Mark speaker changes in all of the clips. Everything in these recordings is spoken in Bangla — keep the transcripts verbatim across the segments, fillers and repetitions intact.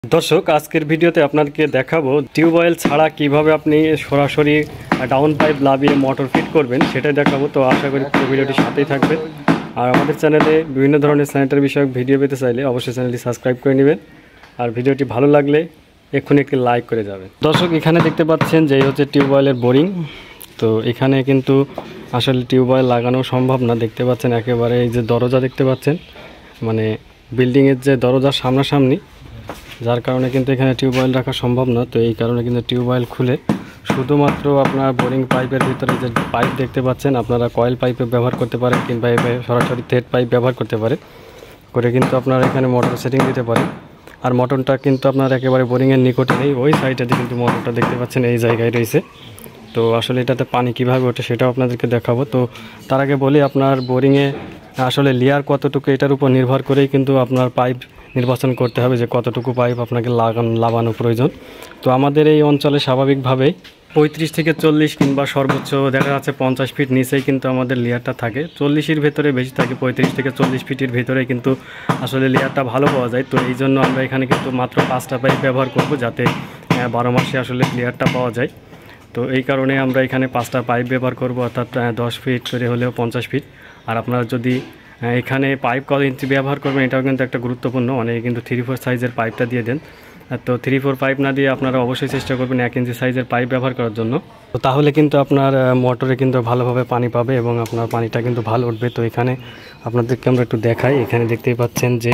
Speaker 1: दर्शक आजकेर भिडियोते आपनादेरके देखाबो टिউবওয়েল ছাড়া কিভাবে আপনি সরাসরি ডাউন পাইপ লাগিয়ে মোটর ফিট করবেন সেটাই দেখাবো। তো আশা করি পুরো ভিডিওটি সাথেই থাকবে। আর আমাদের চ্যানেলে বিভিন্ন ধরনের স্যানিটারি বিষয়ক ভিডিও পেতে চাইলে অবশ্যই চ্যানেলটি সাবস্ক্রাইব করে নেবেন আর ভিডিওটি ভালো লাগলে এক্ষুনি একটি লাইক করে যাবেন। দর্শক এখানে দেখতে পাচ্ছেন যে এই হচ্ছে টিউবওয়েলের বোরিং। তো এখানে কিন্তু আসলে টিউবওয়েল লাগানো সম্ভব না। দেখতে পাচ্ছেন একেবারে এই যে দরজা দেখতে পাচ্ছেন, মানে বিল্ডিংয়ের যে দরজার সামনাসামনি, যার কারণে কিন্তু এখানে টিউবওয়েল রাখা সম্ভব না। তো এই কারণে কিন্তু টিউবওয়েল খুলে শুধুমাত্র আপনার বোরিং পাইপের ভিতরে যে পাইপ দেখতে পাচ্ছেন আপনারা কয়েল পাইপে ব্যবহার করতে পারেন কিংবা সরাসরি থ্রেড পাইপ ব্যবহার করতে পারে করে কিন্তু আপনারা এখানে মোটর সেটিং দিতে পারেন। আর মোটরটা কিন্তু আপনার একেবারে বোরিংয়ের নিকটে নেই, ওই সাইডে কিন্তু মোটরটা দেখতে পাচ্ছেন এই জায়গায় রয়েছে। তো আসলে এটাতে পানি কীভাবে ওঠে সেটাও আপনাদেরকে দেখাবো। তো তার আগে বলি আপনার বোরিংয়ে আসলে লেয়ার কতটুকু এটার উপর নির্ভর করেই কিন্তু আপনার পাইপ নির্বাচন করতে হবে যে কতটুকু পাইপ আপনাকে লাগান লাগানো প্রয়োজন। তো আমাদের এই অঞ্চলে স্বাভাবিকভাবেই পঁয়ত্রিশ থেকে চল্লিশ কিংবা সর্বোচ্চ দেখা যাচ্ছে পঞ্চাশ ফিট নিচেই কিন্তু আমাদের লেয়ারটা থাকে, চল্লিশের ভেতরে বেশি থাকে, পঁয়ত্রিশ থেকে চল্লিশ ফিটের ভেতরে কিন্তু আসলে লেয়ারটা ভালো পাওয়া যায়। তো এই জন্য আমরা এখানে কিন্তু মাত্র পাঁচটা পাইপ ব্যবহার করব যাতে বারো মাসে আসলে লেয়ারটা পাওয়া যায়। তো এই কারণে আমরা এখানে পাঁচটা পাইপ ব্যবহার করব, অর্থাৎ দশ ফিট করে হলেও পঞ্চাশ ফিট। আর আপনারা যদি এখানে পাইপ কত ইঞ্চি ব্যবহার করবেন এটাও কিন্তু একটা গুরুত্বপূর্ণ, অনেকে কিন্তু থ্রি ফোর সাইজের পাইপটা দিয়ে দেন। তো থ্রি ফোর পাইপ না দিয়ে আপনারা অবশ্যই চেষ্টা করবেন এক ইঞ্চি সাইজের পাইপ ব্যবহার করার জন্য। তো তাহলে কিন্তু আপনার মোটরে কিন্তু ভালোভাবে পানি পাবে এবং আপনার পানিটা কিন্তু ভালো উঠবে। তো এখানে আপনাদেরকে আমরা একটু দেখাই, এখানে দেখতেই পাচ্ছেন যে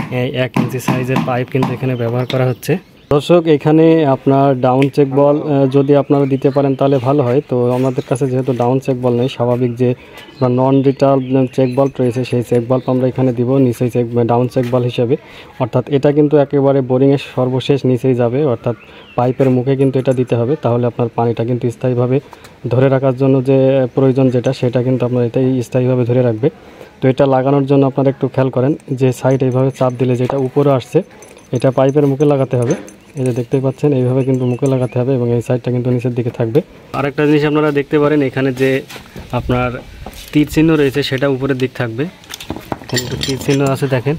Speaker 1: এক ইঞ্চি সাইজের পাইপ কিন্তু এখানে ব্যবহার করা হচ্ছে। দর্শক এখানে আপনার ডাউন চেক বল যদি আপনারা দিতে পারেন তাহলে ভালো হয়। তো আমাদের কাছে যেহেতু ডাউন চেক বল নেই, স্বাভাবিক যে নন রিটার্ন চেক বাল্ব রয়েছে সেই চেক বাল্ব আমরা এখানে দিব নিচেই চেক ডাউন চেক বল হিসেবে। অর্থাৎ এটা কিন্তু একেবারে বোরিংয়ের সর্বশেষ নিচেই যাবে, অর্থাৎ পাইপের মুখে কিন্তু এটা দিতে হবে। তাহলে আপনার পানিটা কিন্তু স্থায়ীভাবে ধরে রাখার জন্য যে প্রয়োজন যেটা সেটা কিন্তু আপনার এটাই স্থায়ীভাবে ধরে রাখবে। তো এটা লাগানোর জন্য আপনারা একটু খেয়াল করেন যে সাইড এইভাবে চাপ দিলে যেটা উপরে আসছে এটা পাইপের মুখে লাগাতে হবে। এই যে দেখতে পাচ্ছেন এইভাবে কিন্তু মুখে লাগাতে হবে এবং এই সাইডটা কিন্তু নিচের দিকে থাকবে। আরেকটা জিনিস আপনারা দেখতে পারেন এখানে যে আপনার তীর চিহ্ন রয়েছে সেটা উপরের দিক থাকবে। কিন্তু তীর চিহ্ন আছে দেখেন,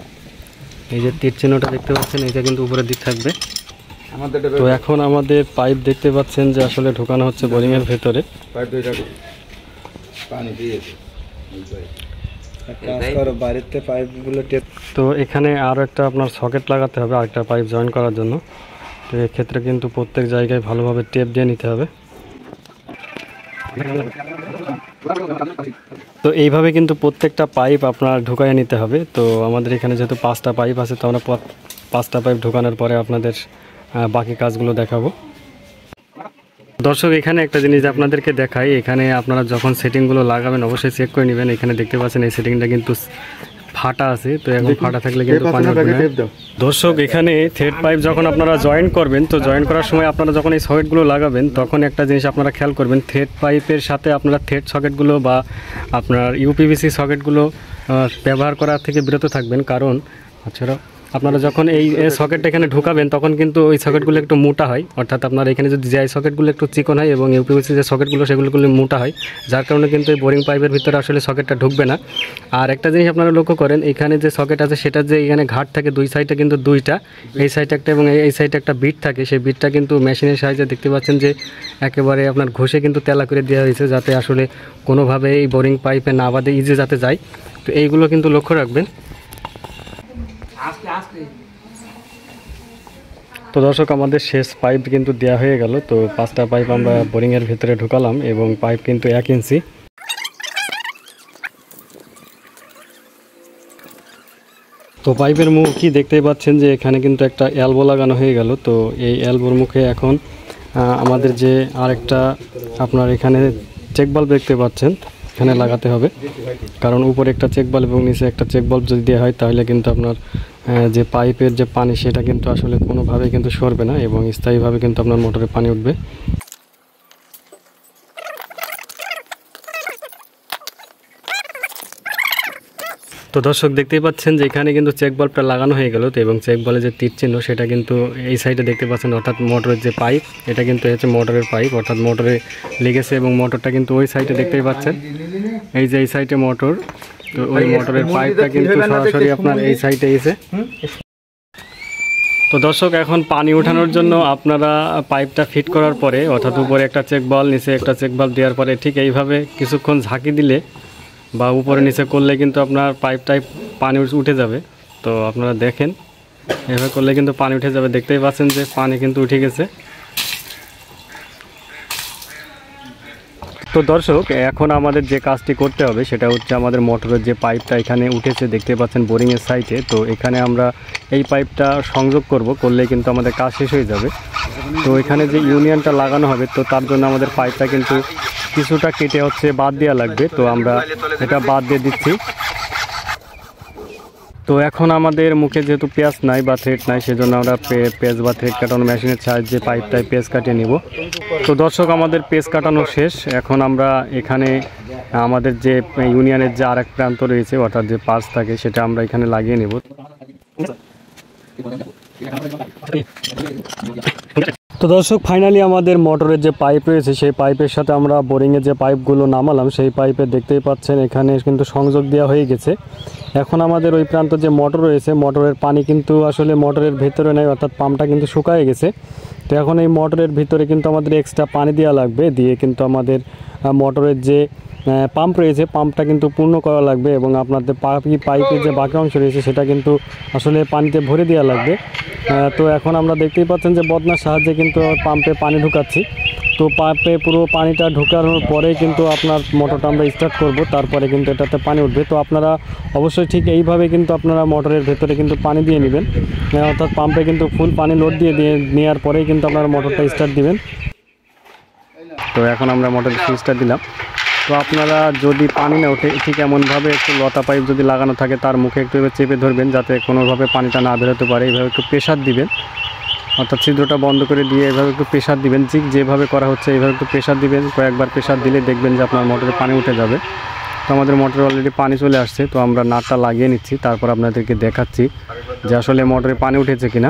Speaker 1: এই যে তীর চিহ্নটা দেখতে পাচ্ছেন এটা কিন্তু উপরের দিক থাকবে। তো এখন আমাদের পাইপ দেখতে পাচ্ছেন যে আসলে ঢোকানো হচ্ছে বোরিংয়ের ভেতরে। তো এখানে আরও একটা আপনার সকেট লাগাতে হবে আরেকটা পাইপ জয়েন করার জন্য। তো এক্ষেত্রে কিন্তু প্রত্যেক জায়গায় ভালোভাবে টেপ দিয়ে নিতে হবে। তো এইভাবে কিন্তু প্রত্যেকটা পাইপ আপনার ঢুকাইয়ে নিতে হবে। তো আমাদের এখানে যেহেতু পাঁচটা পাইপ আছে তো আমরা পাঁচটা পাইপ ঢোকানোর পরে আপনাদের বাকি কাজগুলো দেখাবো। দর্শক এখানে একটা জিনিস আপনাদেরকে দেখাই, এখানে আপনারা যখন সেটিংগুলো লাগাবেন অবশ্যই চেক করে নেবেন। এখানে দেখতে পাচ্ছেন এই সেটিংটা কিন্তু ফাটা আছে, তো এখন ফাটা থাকলে কিন্তু পানি উঠবে না। দর্শক এখানে থ্রেড পাইপ যখন আপনারা জয়েন করবেন তো জয়েন করার সময় আপনারা যখন এই সকেটগুলো লাগাবেন তখন একটা জিনিস আপনারা খেয়াল করবেন, থ্রেড পাইপের সাথে আপনারা থ্রেড সকেটগুলো বা আপনার ইউপিভিসি সকেটগুলো ব্যবহার করা থেকে বিরত থাকবেন। কারণ আচ্ছা আপনারা যখন এই সকেটটা এখানে ঢুকাবেন তখন কিন্তু ওই সকেটগুলো একটু মোটা হয়, অর্থাৎ আপনার এখানে যদি যে সকেটগুলো একটু চিকন হয় এবং ইউপিভিসি যে সকেটগুলো সেগুলোগুলো মোটা হয়, যার কারণে কিন্তু এই বোরিং পাইপের ভিতরে আসলে সকেটটা ঢুকবে না। আর একটা জিনিস আপনারা লক্ষ্য করেন এখানে যে সকেট আছে সেটা যে এখানে ঘাট থাকে দুই সাইডে কিন্তু দুইটা, এই সাইডে একটা এবং এই সাইডে একটা বিট থাকে, সেই বিটটা কিন্তু মেশিনের সাহায্যে দেখতে পাচ্ছেন যে একেবারে আপনার ঘষে কিন্তু তেলা করে দেওয়া হয়েছে যাতে আসলে কোনোভাবে এই বোরিং পাইপে না বাদে ইজি যাতে যায়। তো এইগুলো কিন্তু লক্ষ্য রাখবেন। তো দর্শক আমাদের শেষ পাইপ কিন্তু দেওয়া হয়ে গেল। তো পাঁচটা পাইপ আমরা বোরিংয়ের ভিতরে ঢুকালাম এবং পাইপ কিন্তু এক ইঞ্চি। তো পাইপের মুখ কি দেখতেই পাচ্ছেন যে এখানে কিন্তু একটা এলবো লাগানো হয়ে গেল। তো এই এলবোর মুখে এখন আমাদের যে আরেকটা আপনার এখানে চেক বাল্ব দেখতে পাচ্ছেন এখানে লাগাতে হবে, কারণ উপরে একটা চেক বাল্ব এবং নিচে একটা চেক বাল্ব যদি দেওয়া হয় তাহলে কিন্তু আপনার যে পাইপের যে পানি সেটা কিন্তু আসলে কোনোভাবেই কিন্তু সরবে না এবং স্থায়ীভাবে কিন্তু আপনার মোটরে পানি উঠবে। তো দর্শক দেখতেই পাচ্ছেন যে এখানে কিন্তু চেক বাল্বটা লাগানো হয়ে গেল। তো এবং চেক বাল্বে যে তীর চিহ্ন সেটা কিন্তু এই সাইডে দেখতে পাচ্ছেন, অর্থাৎ মোটরের যে পাইপ এটা কিন্তু হচ্ছে মোটরের পাইপ, অর্থাৎ মোটরে লেগেছে এবং মোটরটা কিন্তু ওই সাইডে দেখতেই পাচ্ছেন, এই যে এই সাইডে মোটর। তো ওই মোটরের পাইপটা কিন্তু সরাসরি আপনার এই সাইডে এসে তো দর্শক, এখন পানি ওঠানোর জন্য আপনারা পাইপটা ফিট করার পরে অর্থাৎ উপরে একটা চেক বাল্ব, নিচে একটা চেক বাল্ব দেওয়ার পরে ঠিক এইভাবে কিছুক্ষণ ঝাঁকি দিলে বা উপরে নিচে করলে কিন্তু আপনার পাইপটাই পানি উঠে যাবে। তো আপনারা দেখেন, এভাবে করলে কিন্তু পানি উঠে যাবে। দেখতেই পাচ্ছেন যে পানি কিন্তু উঠে গেছে। তো দর্শক, এখন আমাদের যে কাজটি করতে হবে সেটা হচ্ছে আমাদের মোটরের যে পাইপটা এখানে উঠেছে দেখতে পাচ্ছেন বোরিংয়ের সাইডে, তো এখানে আমরা এই পাইপটা সংযোগ করব, করলে কিন্তু আমাদের কাজ শেষ হয়ে যাবে। তো এখানে যে ইউনিয়নটা লাগানো হবে, তো তার জন্য আমাদের পাইপটা কিন্তু কিছুটা কেটে হচ্ছে বাদ দেওয়া লাগবে। তো আমরা এটা বাদ দিয়ে দিচ্ছি। তো এখন আমাদের মুখে যেহেতু পেঁয়াজ নাই বা থ্রেড নাই, সেজন্য আমরা পেঁয়াজ বা থ্রেড কাটানো মেশিনের সাহায্যে পাইপটায় পেঁয়াজ কাটিয়ে নিব। তো দর্শক, আমাদের পেঁয়াজ কাটানো শেষ। এখন আমরা এখানে আমাদের যে ইউনিয়নের যে আরেক প্রান্ত রয়েছে অর্থাৎ যে পার্স থাকে সেটা আমরা এখানে লাগিয়ে নেব। তো দর্শক, ফাইনালি আমাদের মোটরের যে পাইপ রয়েছে সেই পাইপের সাথে আমরা বোরিংয়ের যে পাইপগুলো নামালাম সেই পাইপে দেখতেই পাচ্ছেন এখানে কিন্তু সংযোগ দেওয়া হয়ে গেছে। এখন আমাদের ওই প্রান্ত যে মোটর রয়েছে, মোটরের পানি কিন্তু আসলে মোটরের ভিতরে নেই, অর্থাৎ পাম্পটা কিন্তু শুকায় গেছে। তো এখন এই মোটরের ভিতরে কিন্তু আমাদের এক্সট্রা পানি দেওয়া লাগবে, দিয়ে কিন্তু আমাদের মোটরের যে পাম্প রয়েছে পাম্পটা কিন্তু পূর্ণ করা লাগবে এবং আপনাদের পাইপের যে বাকি অংশ রয়েছে সেটা কিন্তু আসলে পানিতে ভরে দেওয়া লাগবে। তো এখন আমরা দেখতেই পাচ্ছেন যে বদনার সাহায্যে কিন্তু পাম্পে পানি ঢুকাচ্ছি। তো পাম্পে পুরো পানিটা ঢুকানোর পরে কিন্তু আপনার মোটরটা আমরা স্টার্ট করব, তারপরে কিন্তু এটাতে পানি উঠবে। তো আপনারা অবশ্যই ঠিক এইভাবে কিন্তু আপনারা মোটরের ভেতরে কিন্তু পানি দিয়ে নেবেন, অর্থাৎ পাম্পে কিন্তু ফুল পানি লোড দিয়ে দিয়ে নেওয়ার পরেই কিন্তু আপনারা মোটরটা স্টার্ট দিবেন। তো এখন আমরা মোটরের সুইচটা দিলাম। তো আপনারা যদি পানি না ওঠে ঠিক এমনভাবে একটু লতা পাইপ যদি লাগানো থাকে তার মুখে একটু চেপে ধরবেন যাতে কোনোভাবে পানিটা না বেরোতে পারে। এইভাবে একটু প্রেশার দিবেন, অর্থাৎ ছিদ্রটা বন্ধ করে দিয়ে এভাবে একটু প্রেশার দিবেন। ঠিক যেভাবে করা হচ্ছে এইভাবে একটু প্রেশার দিবেন। কয়েকবার প্রেশার দিলে দেখবেন যে আপনার মোটরে পানি উঠে যাবে। তো আমাদের মোটরে অলরেডি পানি চলে আসছে। তো আমরা নাটটা লাগিয়ে নিচ্ছি, তারপর আপনাদেরকে দেখাচ্ছি যে আসলে মোটরে পানি উঠেছে কিনা।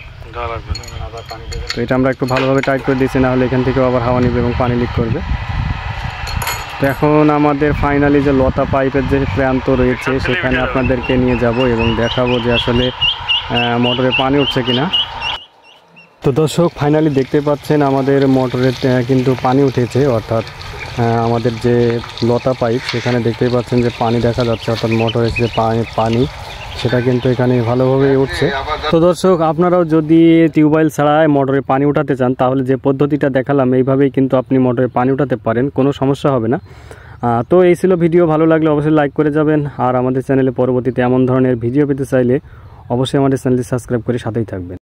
Speaker 1: তো এটা আমরা একটু ভালোভাবে টাইট করে দিয়েছি, না হলে এখান থেকে আবার হাওয়া নিবে এবং পানি লিক করবে। তো এখন আমাদের ফাইনালি যে লতা পাইপের যে প্রান্ত রয়েছে সেখানে আপনাদেরকে নিয়ে যাব এবং দেখাবো যে আসলে মোটরে পানি উঠছে কিনা। তো দর্শক, ফাইনালি দেখতে পাচ্ছেন আমাদের মোটরে কিন্তু পানি উঠেছে, অর্থাৎ আমাদের যে লতা পাইপ সেখানে দেখতেই পাচ্ছেন যে পানি দেখা যাচ্ছে, অর্থাৎ মোটরের যে পানি সেটা কিন্তু এখানে ভালোভাবেই উঠছে। তো দর্শক, আপনারাও যদি টিউবওয়েল ছাড়াই মোটরে পানি উঠাতে চান তাহলে যে পদ্ধতিটা দেখালাম এইভাবেই কিন্তু আপনি মোটরে পানি উঠাতে পারেন, কোনো সমস্যা হবে না। তো এই ছিল ভিডিও। ভালো লাগলে অবশ্যই লাইক করে যাবেন, আর আমাদের চ্যানেলে পরবর্তীতে এমন ধরনের ভিডিও পেতে চাইলে অবশ্যই আমাদের চ্যানেলটি সাবস্ক্রাইব করে সাথেই থাকবেন।